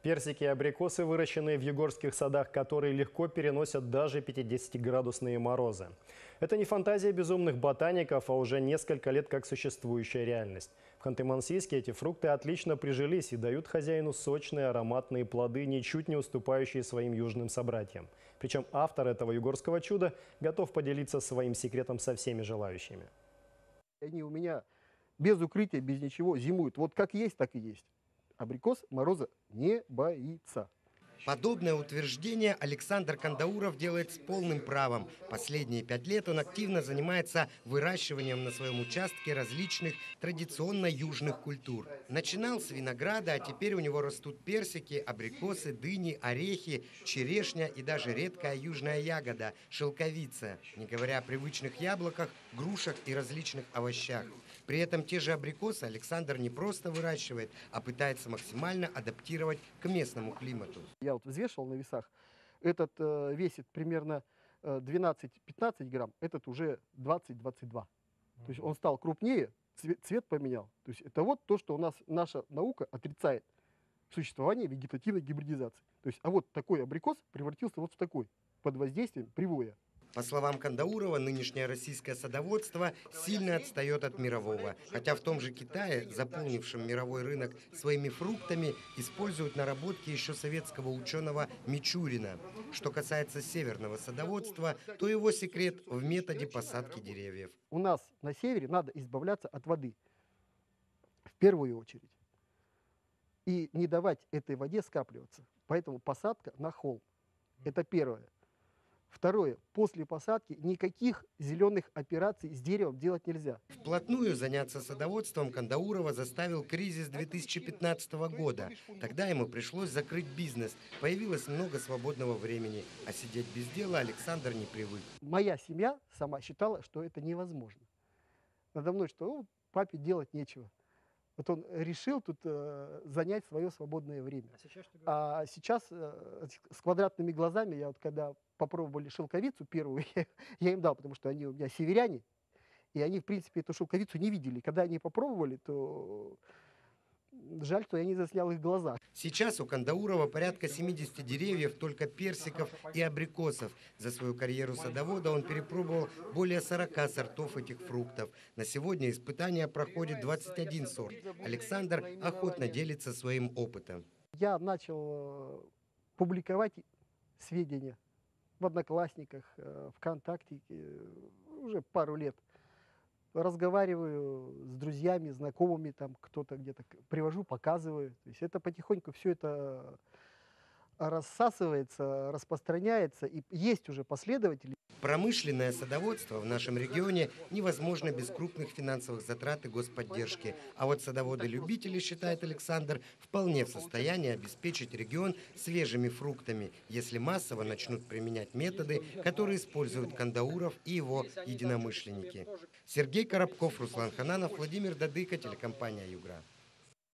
Персики и абрикосы, выращенные в югорских садах, которые легко переносят даже 50-градусные морозы. Это не фантазия безумных ботаников, а уже несколько лет как существующая реальность. В Ханты-Мансийске эти фрукты отлично прижились и дают хозяину сочные ароматные плоды, ничуть не уступающие своим южным собратьям. Причем автор этого югорского чуда готов поделиться своим секретом со всеми желающими. Они у меня без укрытия, без ничего зимуют. Вот как есть, так и есть. Абрикос мороза не боится. Подобное утверждение Александр Кандауров делает с полным правом. Последние 5 лет он активно занимается выращиванием на своем участке различных традиционно южных культур. Начинал с винограда, а теперь у него растут персики, абрикосы, дыни, орехи, черешня и даже редкая южная ягода – шелковица. Не говоря о привычных яблоках, грушах и различных овощах. При этом те же абрикосы Александр не просто выращивает, а пытается максимально адаптировать к местному климату. Я вот взвешивал на весах. Этот весит примерно 12-15 грамм, этот уже 20-22. То есть он стал крупнее, цвет поменял. То есть это вот то, что у нас наша наука отрицает существование вегетативной гибридизации. То есть, а вот такой абрикос превратился вот в такой, под воздействием привоя. По словам Кандаурова, нынешнее российское садоводство сильно отстает от мирового. Хотя в том же Китае, заполнившем мировой рынок своими фруктами, используют наработки еще советского ученого Мичурина. Что касается северного садоводства, то его секрет в методе посадки деревьев. У нас на севере надо избавляться от воды, в первую очередь, и не давать этой воде скапливаться. Поэтому посадка на холм. Это первое. Второе. После посадки никаких зеленых операций с деревом делать нельзя. Вплотную заняться садоводством Кандаурова заставил кризис 2015 года. Тогда ему пришлось закрыть бизнес. Появилось много свободного времени. А сидеть без дела Александр не привык. Моя семья сама считала, что это невозможно. Надо мной, что папе делать нечего. Вот он решил тут занять свое свободное время. А сейчас с квадратными глазами, я вот когда попробовали шелковицу первую, я им дал, потому что они у меня северяне, и они, в принципе, эту шелковицу не видели. Когда они попробовали, то жаль, что я не заснял их глаза. Сейчас у Кандаурова порядка 70 деревьев, только персиков и абрикосов. За свою карьеру садовода он перепробовал более 40 сортов этих фруктов. На сегодня испытания проходит 21 сорт. Александр охотно делится своим опытом. Я начал публиковать сведения в Одноклассниках, ВКонтакте уже пару лет. Разговариваю с друзьями, знакомыми, там кто-то где-то привожу, показываю. То есть это потихоньку все это рассасывается, распространяется, и есть уже последователи. Промышленное садоводство в нашем регионе невозможно без крупных финансовых затрат и господдержки. А вот садоводы-любители, считает Александр, вполне в состоянии обеспечить регион свежими фруктами, если массово начнут применять методы, которые используют Кандауров и его единомышленники. Сергей Коробков, Руслан Хананов, Владимир Дадыко, телекомпания «Югра».